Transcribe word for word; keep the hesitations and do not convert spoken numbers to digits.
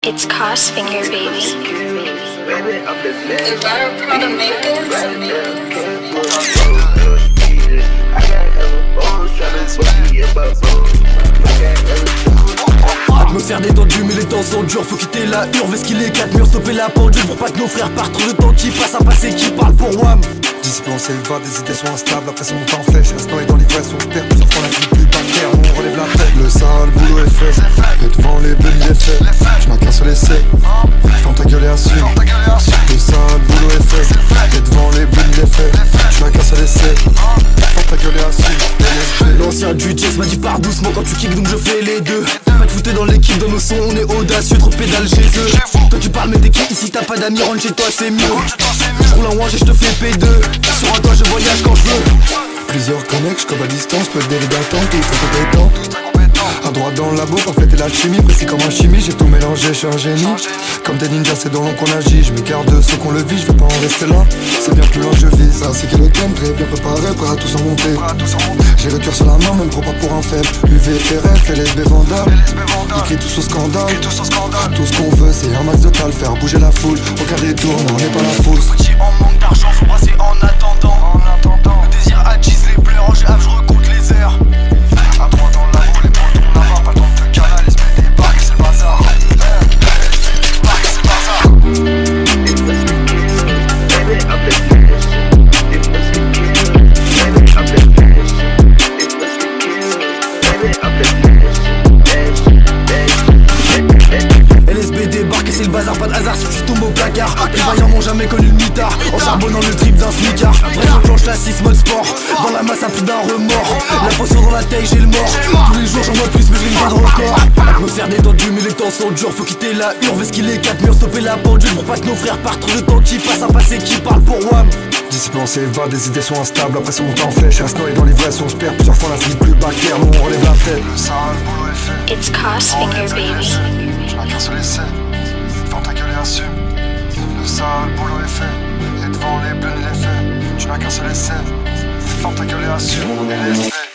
It's Crossfinger, baby. Is that a part of makeup? Atmosphère détendue mais les temps sont durs. Faut quitter la hurve, esquiler quatre murs, stopper la pendule pour pas que nos frères partent. Trop de temps qui passe à passer, qui parle pour Wham. Discipline on s'évade, des idées sont instables, la pression monte en flèche. Reste noyé dans l'ivresse, on se perd, plusieurs fois la vie plus bancaire, on relève la tête. Le sale boulot est fait, et devant les bunny les faits. Je n'ai qu'un seul essai, ferme ta gueule et assume. Le sale boulot est fait, et devant les bunny les faits. Je n'ai qu'un seul essai, ferme ta gueule et assume. L'ancien du Jess m'a dit pars doucement quand tu kicks, donc je fais les deux. Pas de fouter dans l'équipe, dans nos sons on est audacieux, trop de pédales chez eux. Toi tu parles mais t'es qui ici, t'as pas d'amis, rentre chez toi c'est mieux. Je roule en wange et je te fais P deux. Sur un toit je voyage quand je veux. Plusieurs connects, je à distance, peu de délai d'attente, tout est compétent. À droite dans le labo, parfait et l'alchimie, précis comme un chimie, j'ai tout mélangé, je suis un génie. Comme des ninjas, c'est dans l'ombre qu'on agit, je m'écarte de ceux qu'on le vit, je veux pas en rester là. C'est bien plus loin que je vise, ainsi que le thème, très bien préparé, prêt à tous en monter. J'ai le cœur sur la main, même trop pas pour un faible. U V, T R F, L S B vendable. Ils crient tous au scandale. Tout ce qu'on veut, c'est un max de tal, faire bouger la foule. Aucun détour, mais on n'est pas la fausse. Petit en manque d'argent, faut brasser en attendant. Le désir attise les pleurs, je je recompte les airs. À droite dans la boule, les potes on n'a pas le temps de te canaliser, mais des barques c'est le bazar. Barques c'est le bazar. L S B débarque et c'est le bazar, pas de hasard si tu tombes au placard. Les vaillants n'ont jamais connu le mitard, en charbonnant le trip d'un smicard. Bref on planche la six mode sport, dans la masse à plus d'un remords. La potion dans la taille j'ai le mort, tous les jours j'en vois plus mais je l'ai pas dans le corps. Atmosphère détendue mais les temps sont durs, faut quitter la hurve, esquiler quatre murs, stopper la pendule pour pas que nos frères partent. Trop de temps qui passe à passer, qui parle pour Wham. Discipline on s'évade, des idées sont instables, la pression monte en flèche. Reste noyé dans l'ivresse, on se perd, plusieurs fois la vie plus bancaire, nous on relève la tête. Le sale boulot est fait. It's Crossfinger, baby. Je n'ai qu'un seul essai, ferme ta gueule et assume. Le sale boulot est fait, et devant les bleus les faits. Je n'ai qu'un seul essai, ferme ta gueule et assume.